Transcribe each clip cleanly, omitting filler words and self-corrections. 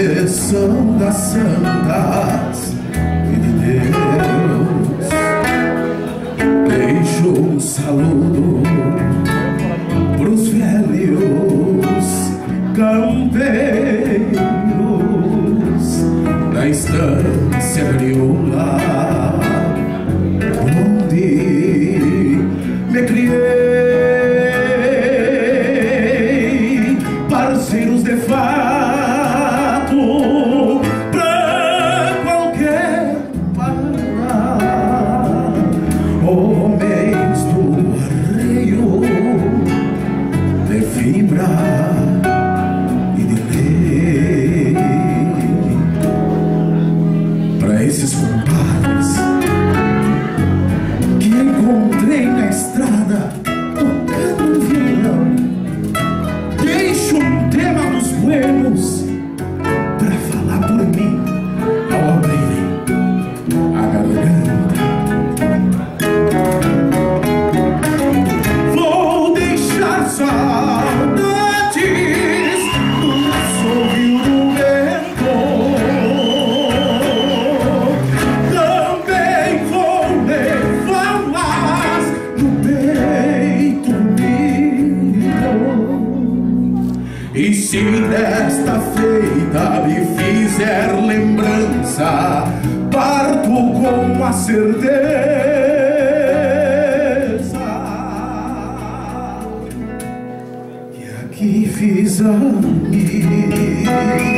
proteção das santas e de Deus. Deixo um saludo pros velhos campeiros da estância crioula, onde me criei, parceiros de fato pra qualquer parada, homens do arreio de fibra e de lei. Pra esses compadres que encontrei na estrada tocando violão, deixo um tema dos buenos pra falar por mim ao abrirem a garganta. Vou deixar saudades no assovio do vento. Também vou levá-las no peito meu. E se desta feita me fizer lembrança, parto com a certeza que aqui fiz amigo.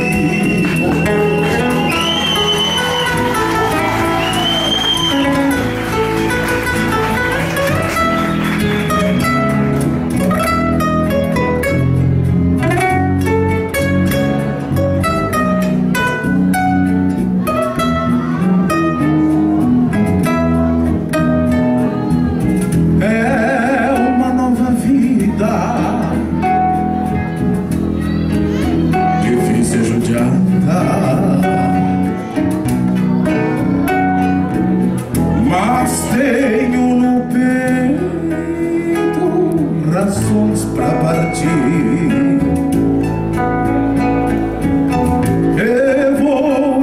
Difícil judiada, mas tenho no peito razões pra partir. Eu vou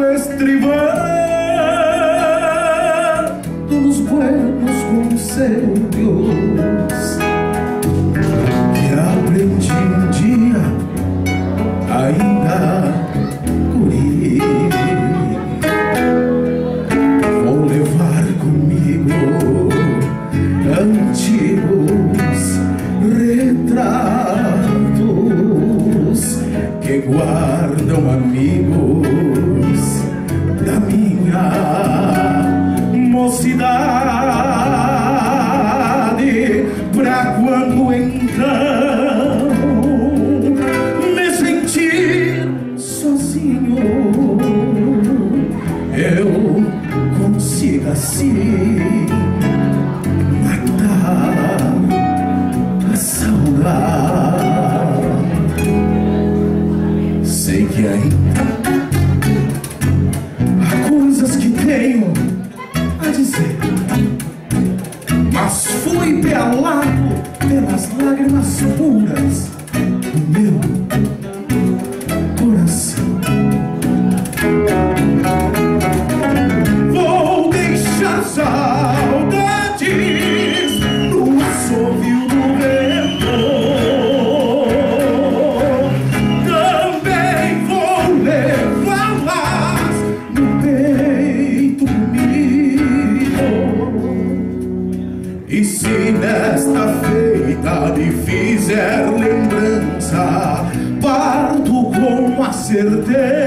estrivando nos buenos conselhos que aprendi um dia ainda guri. Vou levar comigo antigos retratos que guardam amigos da minha mocidade, pra quando então me sentir sozinho, eu consigo assim matar a saudade. Sei que ainda há coisas que tenho a dizer, mas fui pelado pelas lágrimas puras do meu coração. Vou deixar saudades no assovio do vento. Também vou levá-las no peito comigo. E se nesta feita me fizer lembrança, parto com a certeza